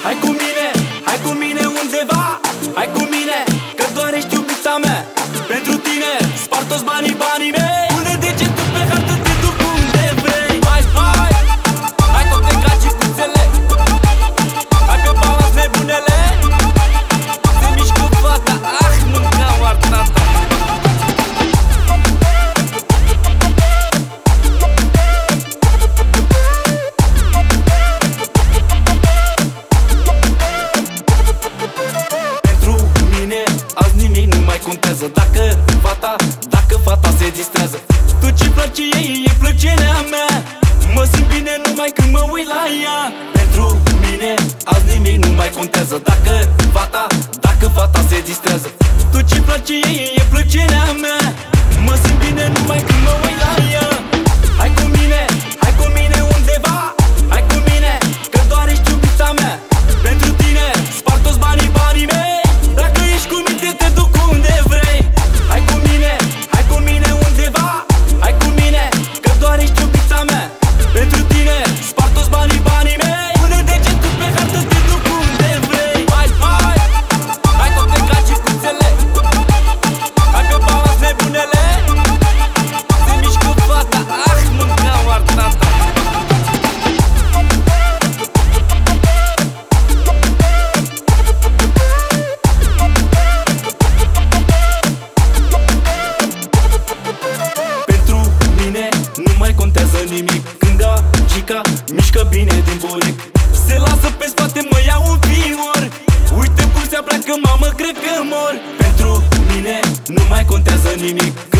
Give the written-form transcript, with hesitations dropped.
Hai cu mine, hai cu mine undeva. Hai cu mine, că doar ești iubita mea. Pentru tine spart toți banii, banii mei. Pune degetul pe hartă, te duc unde vrei. Hai, hai, hai toate gagicuțele. Hai pe balans nebunele. Se mișcă fata, ah, mânca artata. Azi nimic nu mai contează. Dacă fata se distrează. Tu ce place ei, e plăcerea mea. Mă simt bine numai când mă uit la ea. Pentru mine azi nimic nu mai contează. Dacă fata se distrează. Tu ce place ei, e plăcerea mea. Mă simt bine numai când mă uit la ea. Hai cu mine, hai cu mine undeva. Hai cu mine, că doar ești iubita mea. Pentru tine spart toți banii, banii mei. Dacă ești cu mine, te duc unde vrei. Hai cu mine, hai cu mine undeva. Hai cu mine, că doar ești iubita mea. Pentru tine spart toți banii, banii mei. Pune degetul pe hartă, te duc unde vrei. Hai, hai, hai toate gagicuțele. Hai pe balans nebunele. Se mișcă fata, ah, mâncau artata. Nu mai contează nimic când gagica mișcă bine din buric. Se lasă pe spate, mă iau un fior. Uite cum se apleacă, mamă, cred că mor. Pentru mine nu mai contează nimic